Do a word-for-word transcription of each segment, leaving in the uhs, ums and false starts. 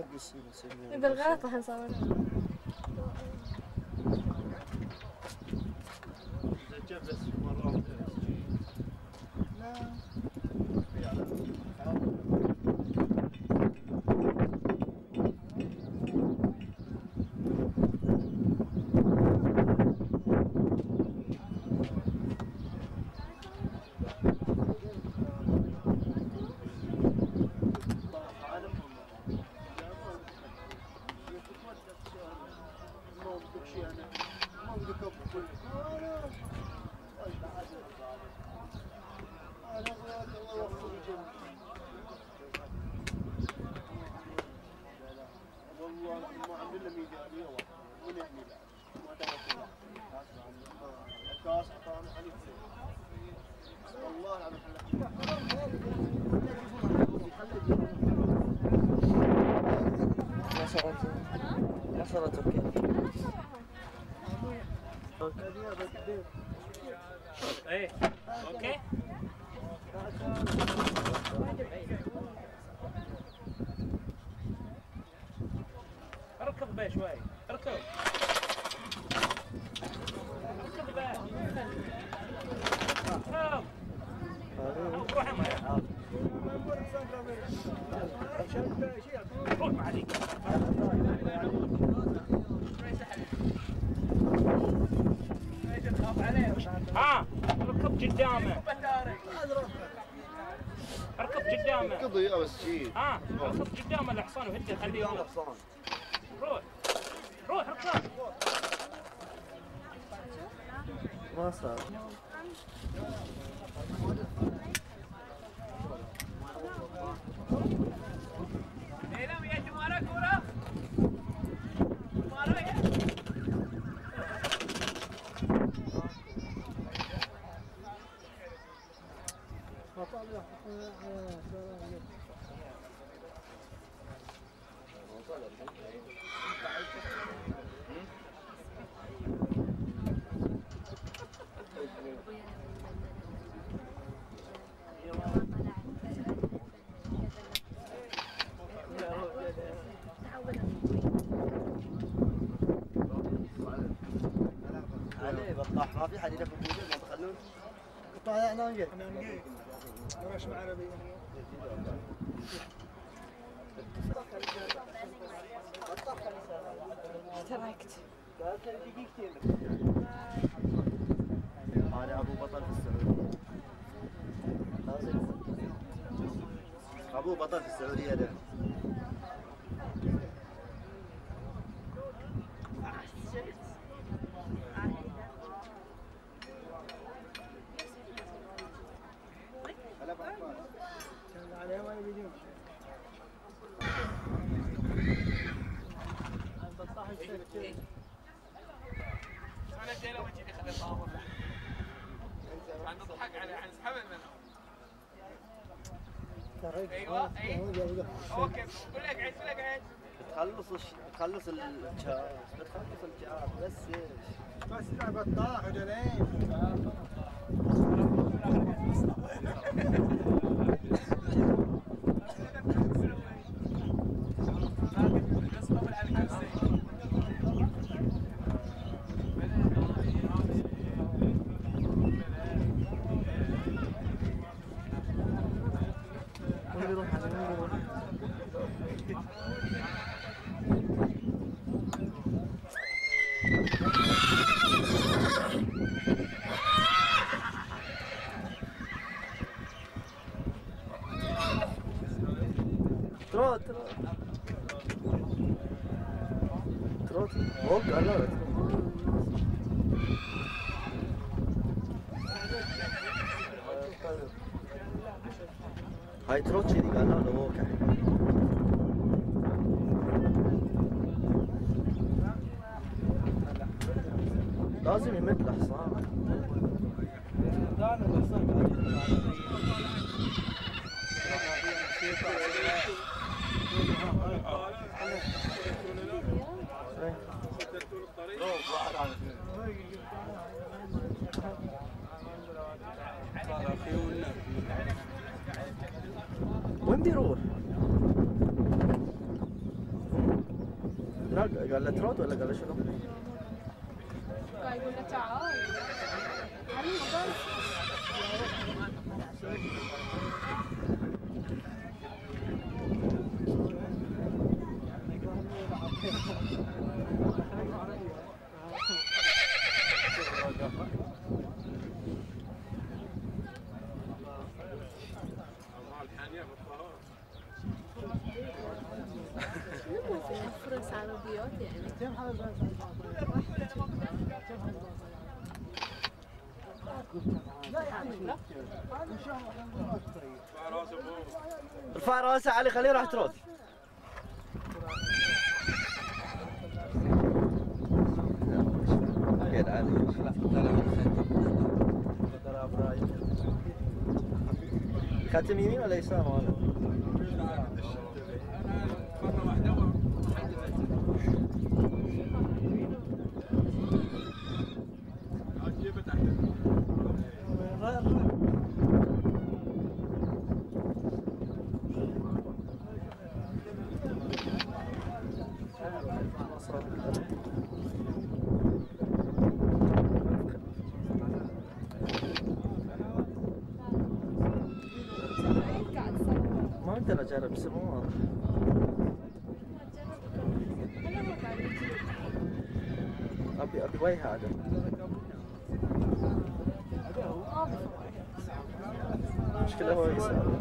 بالغلط راح نصور. صارت اوكي. ايه اوكي. اركض بيه شوي، اركض اركض بيه. روح معي. روح معي. ها اركض قدامه. اركض قدامه. اركضي يا بس شيء. ها اركض قدامه الحصان وهده خليه يروح. روح روح اركض. ما صار. نعم يا جماعة كورة. عليه بطاح ما في حد يلف بوجهه ما تخلون قطع انا نجي انا نجي وش مع عربي اشتركت. هذا ابو بطل في السعوديه. ابو بطل في السعوديه ده. انا جاي لو تجيني خلي الطاوله. عم نضحك عليه حنسحب منه. ايوه ايوه اوكي قول لك عيد قول لك عيد. تخلص الش... تخلص الجهاز بتخلص الجهاز بس ايش؟ بس لعبة طاح وجنين. تروت تروت تروت فوق على هاي تروت كذي قال له ولا ووكا لازم يمد الحصان. وين بيروح؟ لا قال له ترود ولا قال له شنو؟ قاعد يقول له تعال علي مضل فرس عربيات يعني ارفع راسه علي خليه راح ترود. يد علي ختم يمين ولا يسار هذا؟ ما اقدر اجرب بس مو واضح. ابي ابي وجه هذا. مشكلة هو يسار.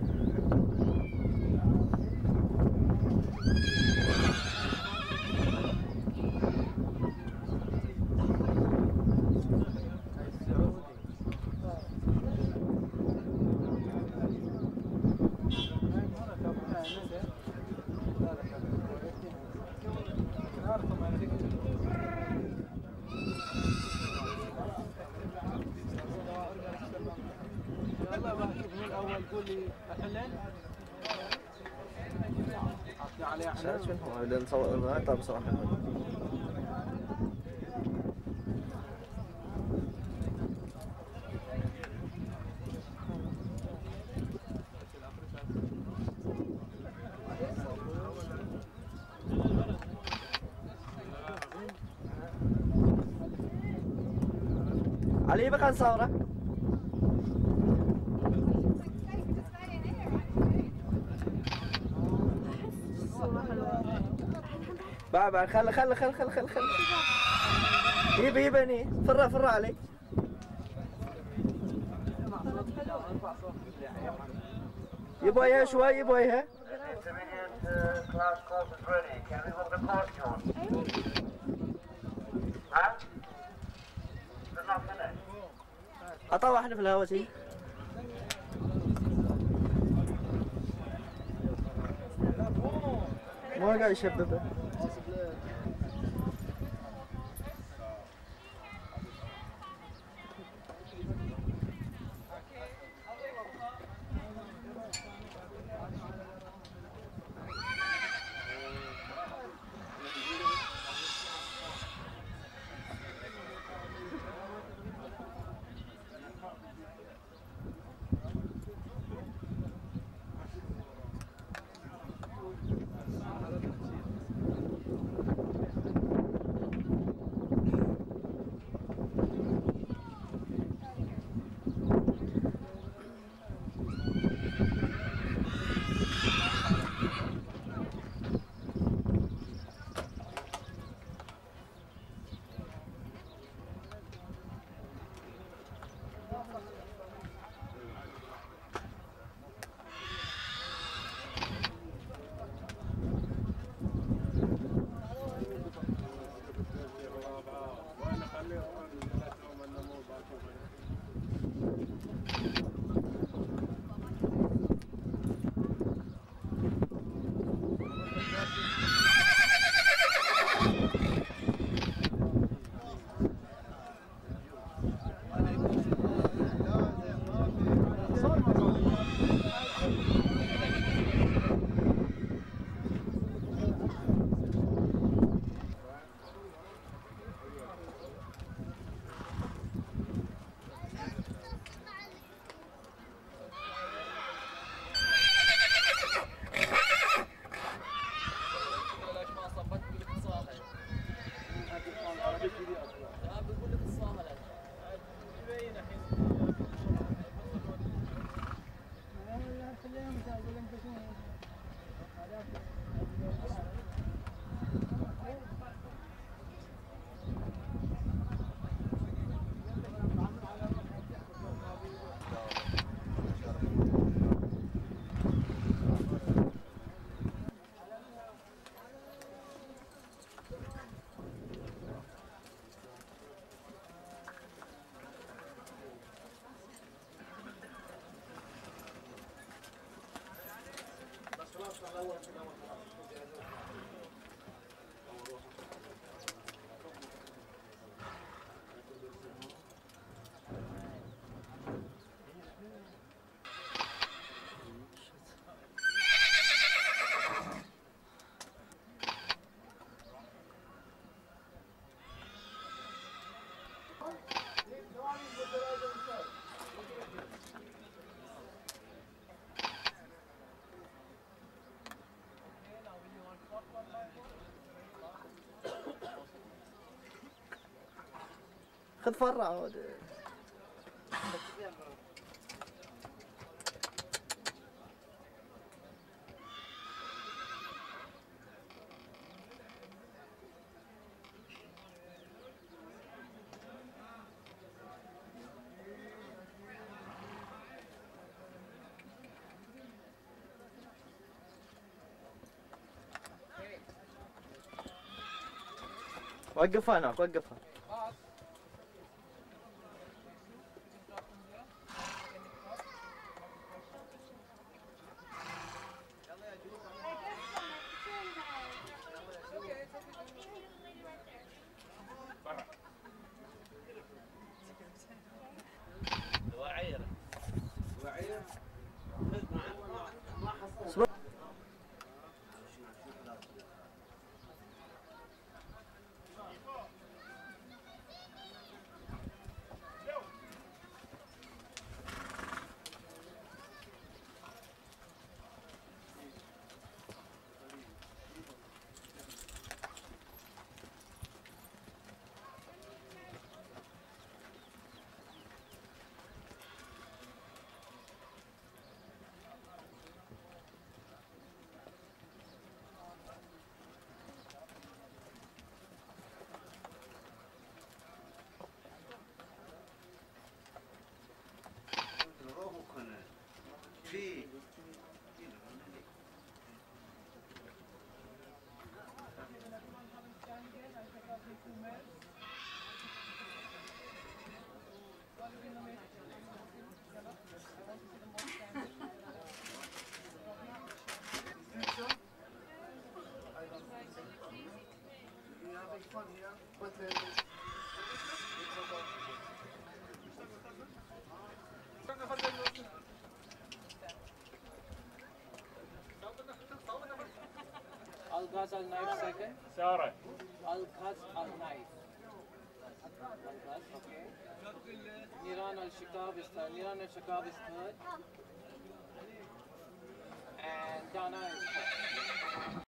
شايف شنو هذا نصور هذا بصراحة. علي بقى نصوره. بعد بعد خل خل خل خل خل خل يبي يبني فرع فرع علي. يبغيها شوي يبغيها. اطوح احنا في الهواء شي. مو قاعد يشببه. خذ فرع عود. وقفها هناك، وقفها. Al-Ghaz al-knife second. Sarah. Al-Ghaz al-knife. Al-Ghaz, okay. Niran al-Shikab is third. Niran al-Shikab is third. And Dana is fourth.